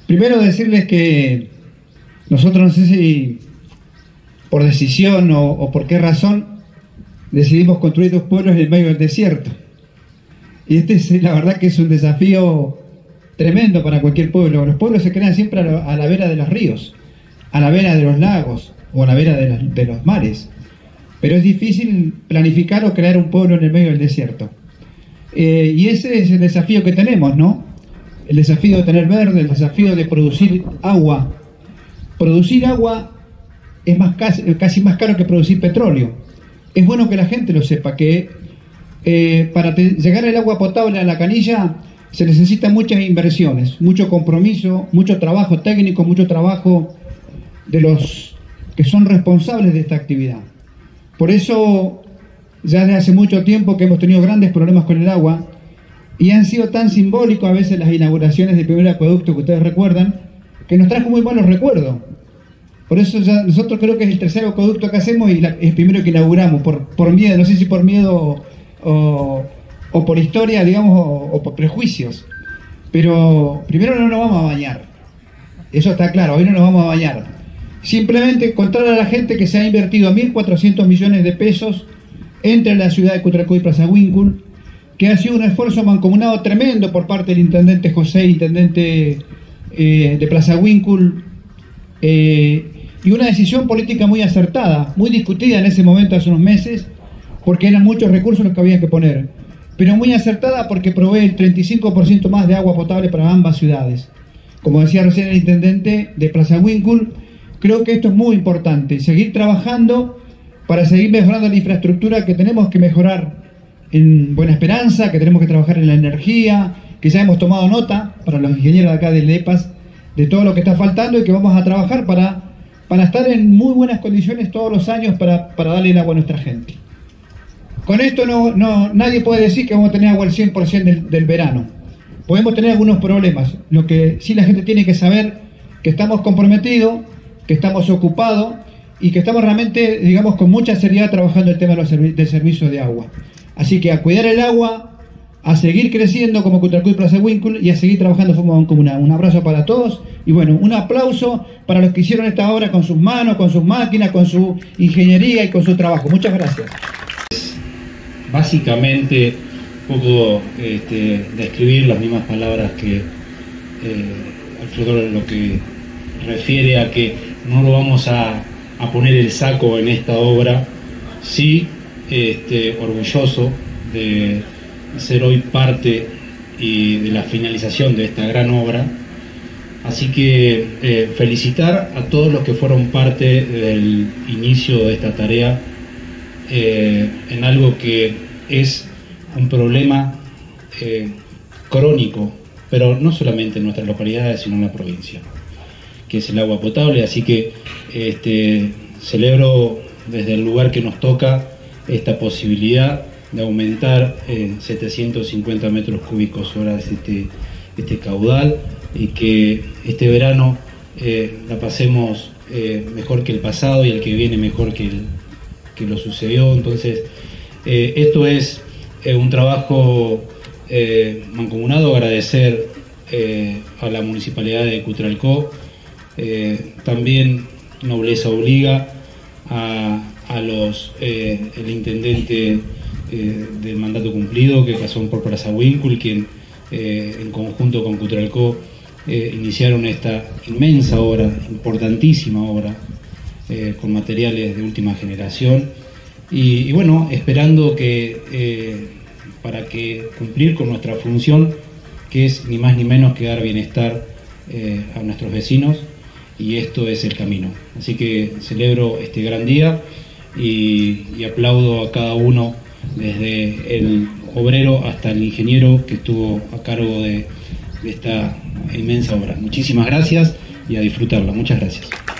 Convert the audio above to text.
Primero decirles que nosotros, no sé si por decisión o por qué razón, decidimos construir 2 pueblos en el medio del desierto. Y la verdad que es un desafío tremendo para cualquier pueblo. Los pueblos se crean siempre a la vera de los ríos, a la vera de los lagos o a la vera de los mares. Pero es difícil planificar o crear un pueblo en el medio del desierto. Y ese es el desafío que tenemos, ¿no? El desafío de tener verde, el desafío de producir agua. Producir agua es casi más caro que producir petróleo. Es bueno que la gente lo sepa, que para llegar el agua potable a la canilla se necesitan muchas inversiones, mucho compromiso, mucho trabajo técnico, mucho trabajo de los que son responsables de esta actividad. Por eso, ya desde hace mucho tiempo que hemos tenido grandes problemas con el agua, y han sido tan simbólicos a veces las inauguraciones del primer acueducto que ustedes recuerdan, que nos trajo muy buenos recuerdos. Por eso ya nosotros creo que es el tercer acueducto que hacemos y el primero que inauguramos, por miedo, no sé si por miedo o por historia, digamos, o por prejuicios. Pero primero no nos vamos a bañar, eso está claro, hoy no nos vamos a bañar. Simplemente contar a la gente que se ha invertido 1.400 millones de pesos entre la ciudad de Cutralcó y Plaza Huíncul, que ha sido un esfuerzo mancomunado tremendo por parte del intendente José, intendente de Plaza Huíncul, y una decisión política muy acertada, muy discutida en ese momento hace unos meses, porque eran muchos recursos los que había que poner, pero muy acertada porque provee el 35% más de agua potable para ambas ciudades. Como decía recién el intendente de Plaza Huíncul, creo que esto es muy importante, seguir trabajando para seguir mejorando la infraestructura que tenemos que mejorar en Buena Esperanza, que tenemos que trabajar en la energía, que ya hemos tomado nota para los ingenieros de acá del EPAS de todo lo que está faltando y que vamos a trabajar para estar en muy buenas condiciones todos los años para darle el agua a nuestra gente. Con esto nadie puede decir que vamos a tener agua al 100% del verano. Podemos tener algunos problemas. Lo que sí la gente tiene que saber que estamos comprometidos, que estamos ocupados y que estamos realmente, digamos, con mucha seriedad trabajando el tema del servicio de agua. Así que a cuidar el agua, a seguir creciendo como Cutralcó y Plaza Huíncul y a seguir trabajando de forma mancomunada. Un abrazo para todos y bueno, un aplauso para los que hicieron esta obra con sus manos, con sus máquinas, con su ingeniería y con su trabajo. Muchas gracias. Básicamente, un poco describir las mismas palabras que Alfredo, lo que refiere a que no lo vamos a poner el saco en esta obra. Sí, orgulloso de ser hoy parte y de la finalización de esta gran obra. Así que felicitar a todos los que fueron parte del inicio de esta tarea en algo que es un problema crónico, pero no solamente en nuestras localidades, sino en la provincia, que es el agua potable. Así que celebro desde el lugar que nos toca esta posibilidad de aumentar 750 metros cúbicos hora este caudal y que este verano la pasemos mejor que el pasado y el que viene mejor que lo sucedió. Entonces esto es un trabajo mancomunado. Agradecer a la Municipalidad de Cutralcó, también nobleza obliga el intendente del mandato cumplido, que pasó por Plaza Huíncul, quien en conjunto con Cutralcó iniciaron esta inmensa obra, importantísima obra, con materiales de última generación y bueno, esperando que para que cumplir con nuestra función, que es ni más ni menos que dar bienestar a nuestros vecinos, y esto es el camino. Así que celebro este gran día y aplaudo a cada uno, desde el obrero hasta el ingeniero que estuvo a cargo de esta inmensa obra. Muchísimas gracias y a disfrutarla. Muchas gracias.